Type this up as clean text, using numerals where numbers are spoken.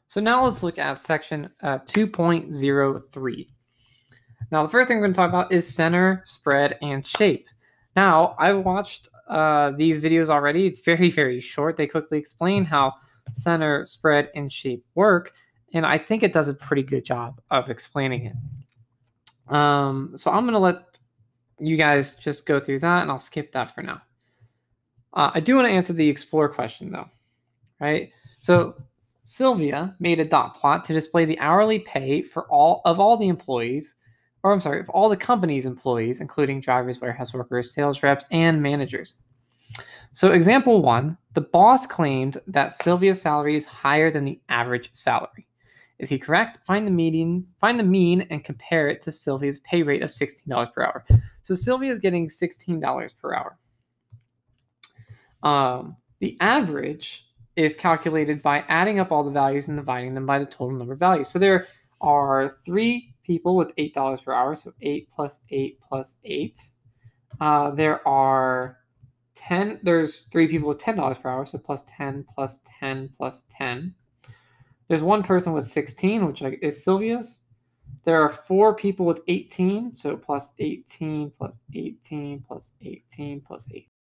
So now let's look at section 2.03. Now, the first thing we're going to talk about is center, spread, and shape. Now, I watched these videos already. It's very, very short. They quickly explain how center, spread, and shape work, and I think it does a pretty good job of explaining it. So I'm going to let you guys just go through that, and I'll skip that for now. I do want to answer the explore question, though, right? So Sylvia made a dot plot to display the hourly pay for all the employees, or I'm sorry, for all the company's employees, including drivers, warehouse workers, sales reps, and managers. So example 1, the boss claimed that Sylvia's salary is higher than the average salary. Is he correct? Find the mean, and compare it to Sylvia's pay rate of $16 per hour. So Sylvia is getting $16 per hour. The average is calculated by adding up all the values and dividing them by the total number of values. So there are 3 people with $8 per hour, so 8 plus 8 plus 8. There's 3 people with $10 per hour, so plus 10 plus 10 plus 10. There's 1 person with 16, which is Sylvia's. There are 4 people with 18, so plus 18 plus 18 plus 18 plus 18.